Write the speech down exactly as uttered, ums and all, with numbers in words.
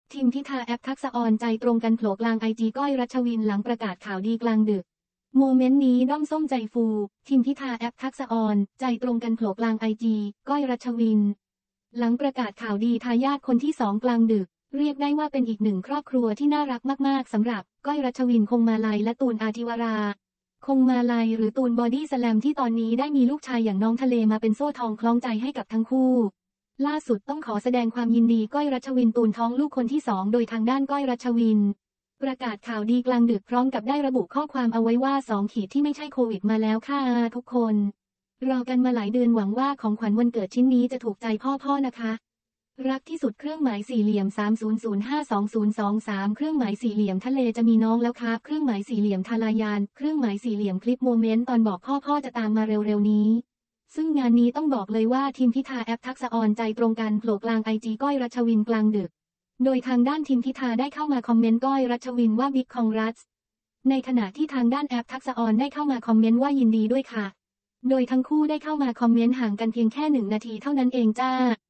ทิมพิธาแอปทักษะออนใจตรงกันโผล่กลางไอจีก้อยรัชวินหลังประกาศข่าวดีกลางดึกโมเมนต์นี้ด้อมส้มใจฟูทิมพิธาแอปทักษะออนใจตรงกันโผล่กลางไอจีก้อยรัชวินหลังประกาศข่าวดีทายาทคนที่สองกลางดึกเรียกได้ว่าเป็นอีกหนึ่งครอบครัวที่น่ารักมากๆสำหรับก้อยรัชวินคงมาลัยและตูนอาทิวราคงมาลัยหรือตูนบอดี้สแลมที่ตอนนี้ได้มีลูกชายอย่างน้องทะเลมาเป็นโซ่ทองคล้องใจให้กับทั้งคู่ล่าสุดต้องขอแสดงความยินดีก้อยรัชวินตูนท้องลูกคนที่สองโดยทางด้านก้อยรัชวินประกาศข่าวดีกลางดึกพร้อมกับได้ระบุข้อความเอาไว้ว่าสองขีดที่ไม่ใช่โควิดมาแล้วค่ะทุกคนรอกันมาหลายเดือนหวังว่าของขวัญวันเกิดชิ้นนี้จะถูกใจพ่อๆนะคะรักที่สุดเครื่องหมายสี่เหลี่ยมสาม ศูนย์ ศูนย์ ห้า สอง ศูนย์ สอง สามเครื่องหมายสี่เหลี่ยมทะเลจะมีน้องแล้วครับเครื่องหมายสี่เหลี่ยมทาลายานเครื่องหมายสี่เหลี่ยมคลิปโมเมนต์ตอนบอกพ่อๆจะตามมาเร็วๆนี้ซึ่งงานนี้ต้องบอกเลยว่าทีมพิธาแอปทักษะออนใจตรงกันโผล่กลางไอจีก้อยรัชวินกลางดึกโดยทางด้านทีมพิธาได้เข้ามาคอมเมนต์ก้อยรัชวินว่าบิ๊กคองรัสในขณะที่ทางด้านแอปทักษะออนได้เข้ามาคอมเมนต์ว่ายินดีด้วยค่ะโดยทั้งคู่ได้เข้ามาคอมเมนต์ห่างกันเพียงแค่หนึ่งนาทีเท่านั้นเองจ้า